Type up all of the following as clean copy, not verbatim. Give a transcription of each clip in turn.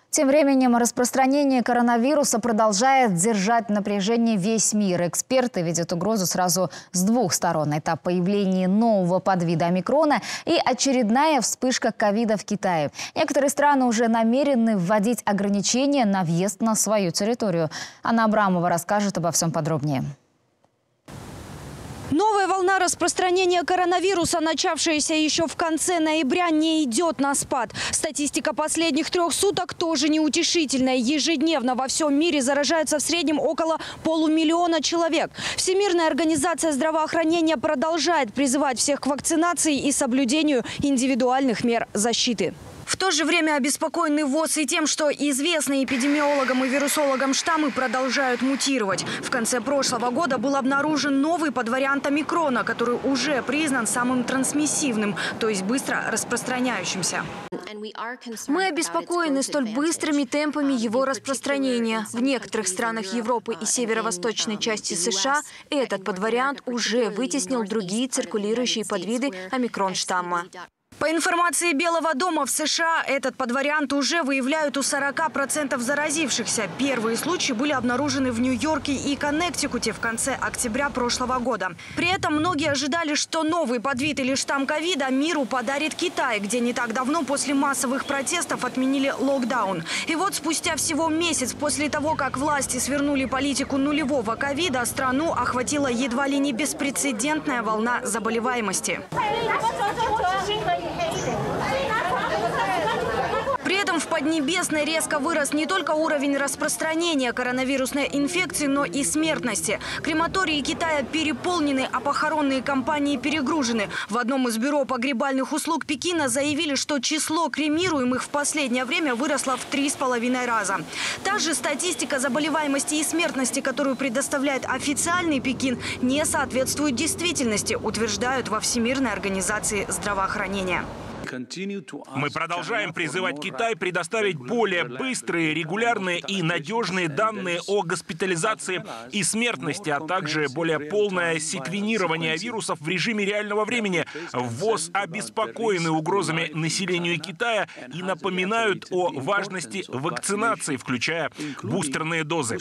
Тем временем распространение коронавируса продолжает держать в напряжении весь мир. Эксперты видят угрозу сразу с двух сторон. Это появление нового подвида омикрона и очередная вспышка ковида в Китае. Некоторые страны уже намерены вводить ограничения на въезд на свою территорию. Анна Абрамова расскажет обо всем подробнее. Новая волна распространения коронавируса, начавшаяся еще в конце ноября, не идет на спад. Статистика последних 3 суток тоже неутешительная. Ежедневно во всем мире заражаются в среднем около 500 000 человек. Всемирная организация здравоохранения продолжает призывать всех к вакцинации и соблюдению индивидуальных мер защиты. В то же время обеспокоены ВОЗ и тем, что известные эпидемиологам и вирусологам штаммы продолжают мутировать. В конце прошлого года был обнаружен новый подвариант омикрона, который уже признан самым трансмиссивным, то есть быстро распространяющимся. Мы обеспокоены столь быстрыми темпами его распространения. В некоторых странах Европы и северо-восточной части США этот подвариант уже вытеснил другие циркулирующие подвиды омикрон-штамма. По информации Белого дома, в США этот подвариант уже выявляют у 40% заразившихся. Первые случаи были обнаружены в Нью-Йорке и Коннектикуте в конце октября прошлого года. При этом многие ожидали, что новый подвид или штамм ковида миру подарит Китай, где не так давно после массовых протестов отменили локдаун. И вот спустя всего месяц после того, как власти свернули политику нулевого ковида, страну охватила едва ли не беспрецедентная волна заболеваемости. При этом в Поднебесной резко вырос не только уровень распространения коронавирусной инфекции, но и смертности. Крематории Китая переполнены, а похоронные компании перегружены. В одном из бюро погребальных услуг Пекина заявили, что число кремируемых в последнее время выросло в 3,5 раза. Та же статистика заболеваемости и смертности, которую предоставляет официальный Пекин, не соответствует действительности, утверждают во Всемирной организации здравоохранения. Мы продолжаем призывать Китай предоставить более быстрые, регулярные и надежные данные о госпитализации и смертности, а также более полное секвенирование вирусов в режиме реального времени. ВОЗ обеспокоены угрозами населению Китая и напоминают о важности вакцинации, включая бустерные дозы.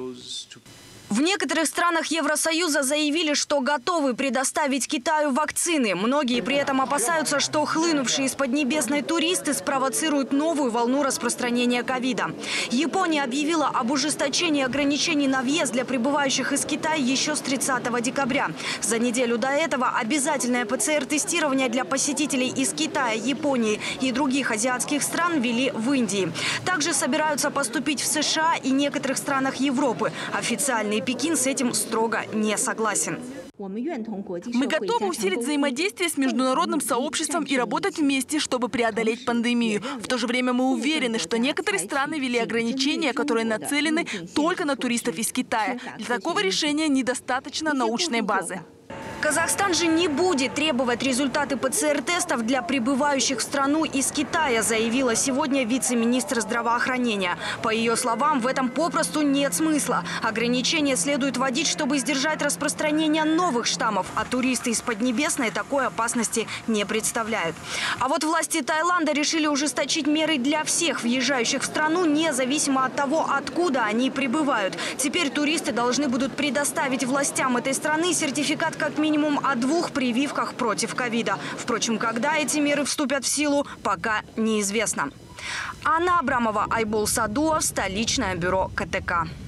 В некоторых странах Евросоюза заявили, что готовы предоставить Китаю вакцины. Многие при этом опасаются, что хлынувшие из Поднебесной туристы спровоцируют новую волну распространения ковида. Япония объявила об ужесточении ограничений на въезд для прибывающих из Китая еще с 30 декабря. За неделю до этого обязательное ПЦР-тестирование для посетителей из Китая, Японии и других азиатских стран ввели в Индии. Также собираются поступить в США и некоторых странах Европы. Официальный Пекин с этим строго не согласен. Мы готовы усилить взаимодействие с международным сообществом и работать вместе, чтобы преодолеть пандемию. В то же время мы уверены, что некоторые страны ввели ограничения, которые нацелены только на туристов из Китая. Для такого решения недостаточно научной базы. Казахстан же не будет требовать результаты ПЦР-тестов для прибывающих в страну из Китая, заявила сегодня вице-министр здравоохранения. По ее словам, в этом попросту нет смысла. Ограничения следует вводить, чтобы сдержать распространение новых штаммов, а туристы из Поднебесной такой опасности не представляют. А вот власти Таиланда решили ужесточить меры для всех въезжающих в страну, независимо от того, откуда они прибывают. Теперь туристы должны будут предоставить властям этой страны сертификат как минимум о 2 прививках против ковида. Впрочем, когда эти меры вступят в силу, пока неизвестно. Анна Абрамова, Айбол Садуов, столичное бюро КТК.